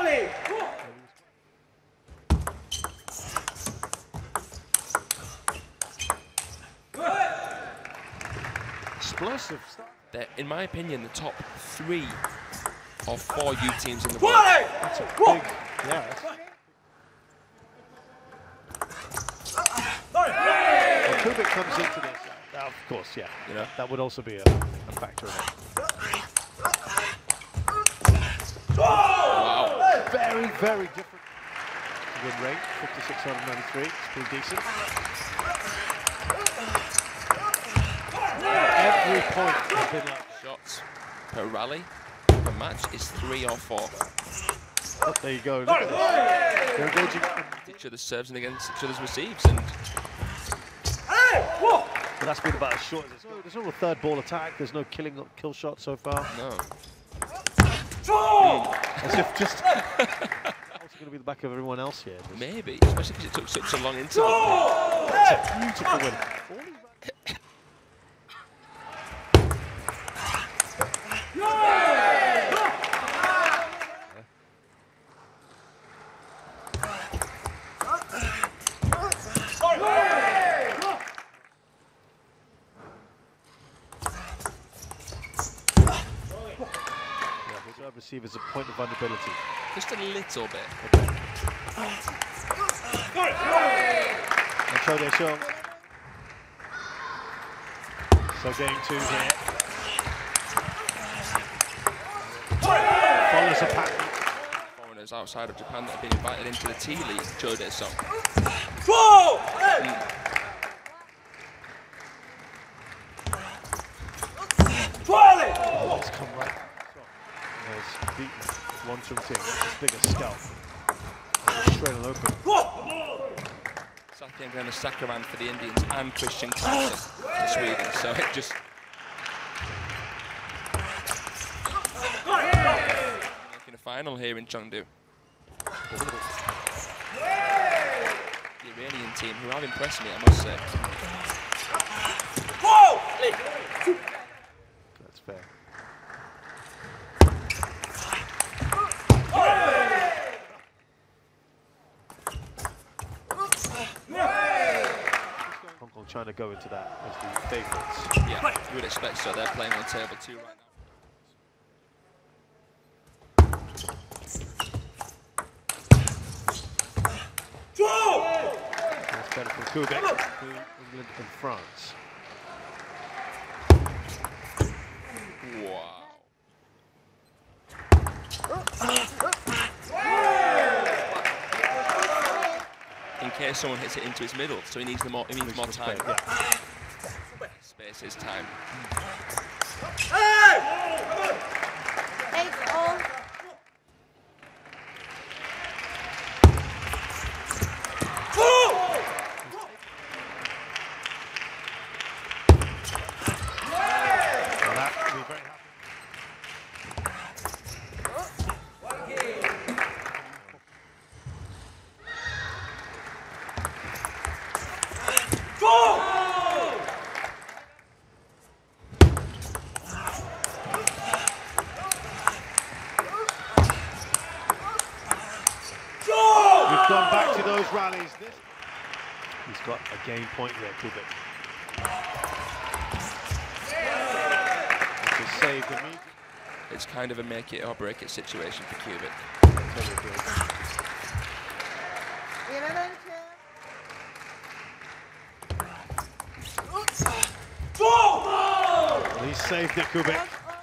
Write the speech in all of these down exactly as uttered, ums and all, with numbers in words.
Explosive. They're, in my opinion, the top three or four U teams in the world. That's a big, yeah. Well, Kubik comes into this. Uh, of course, yeah. You know, that would also be a, a factor in it. Wow. Very, very different win rate. fifty-six out of ninety-three. It's pretty decent. Every point has been up. Shots per rally per match is three or four. Oh, there you go. Look at this. They're engaging Each other's serves and against each other's receives. And well, that's been about as short as it's going. There's no third ball attack. There's no killing kill shot so far. no. As if just also going to be the back of everyone else here. Just Maybe, especially because it took such a long interval. That's a beautiful win. Receivers a point of vulnerability. Just a little bit. Okay. And Cho Dae-seong. So game two here. Follows a pattern. Foreigners outside of Japan that have been invited into the T League, Cho Dae-seong. Mm. Oh, it's come right. Has beaten Won Chung Ting, his biggest scalp. Straight and open. Satya Ngana Sakaran for the Indians and Christian Clarkson for Sweden. So it just making a final here in Chengdu. The Iranian team, who have impressed me, I must say. That's fair. Hong Kong trying to go into that as the favourites. Yeah, you would expect so. They're playing on table two right now. That's better from Kubik to England and France. Wow. In case someone hits it into his middle, so he needs the more. He needs more time. Yeah. Space is time. Well, that will be very happy. We've gone back to those rallies. This He's got a game point here, Kubik. Which is saved immediately. It's kind of a make it or break it situation for Kubik. He saved it, Kubik.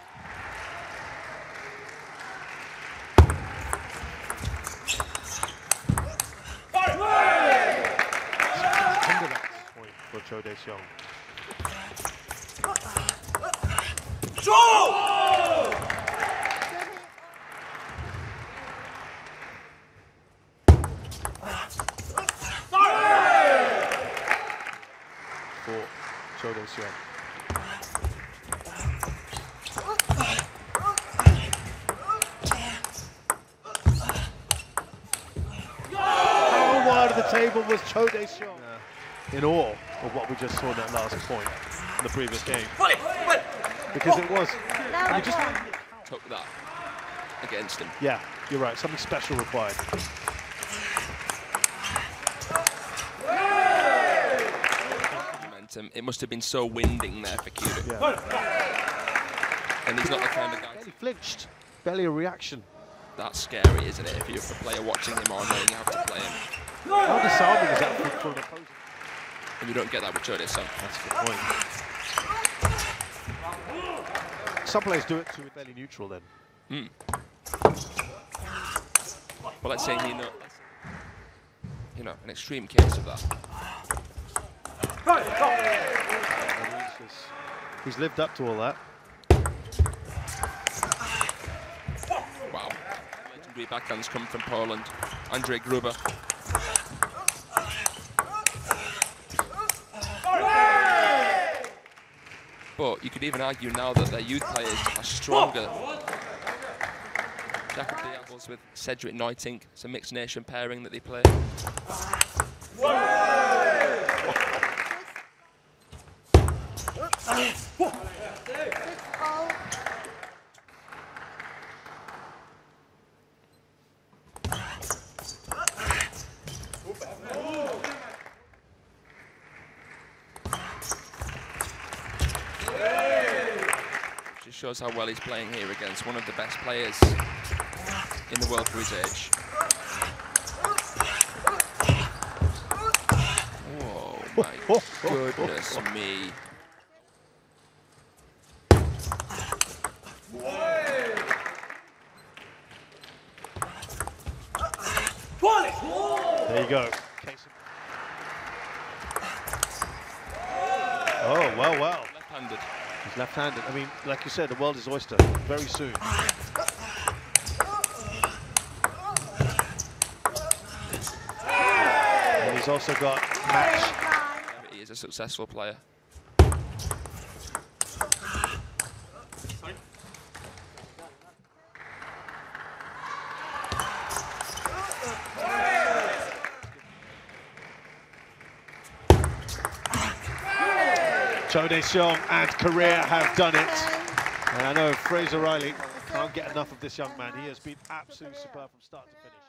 Under that point for Cho Dae-seong. For Cho Dae-seong. How wide of the table was Cho Dae-seong? In awe of what we just saw in that last point in the previous game. Because it was, I mean, just Took that against him. yeah. You're right, something special required. Momentum. It must have been so winding there for Cubic. Yeah. And he's not the kind of guy. Barely flinched. Barely a reaction. That's scary, isn't it? If you're a player watching him or knowing how to play him. How disarming is that for, for an opponent? And you don't get that with Cho Dae-sung. That's the point. Some players do it to fairly neutral then. Mm. Well, let's say you know, you know, an extreme case of that. He's lived up to all that. Wow. Legendary backhands come from Poland. Andrzej Gruber. But you could even argue now that their youth players are stronger. Jakob Diabels with Cedric Neutink. It's a mixed nation pairing that they play. Just shows how well he's playing here against one of the best players in the world for his age. Whoa, my goodness me. There you go. Oh, well, well. Left-handed. He's left-handed. I mean, like you said, the world is oyster very soon. And he's also got match. He is a successful player. Cho Dae-sung and Korea have done it. And I know Fraser Riley can't get enough of this young man. He has been absolutely superb from start to finish.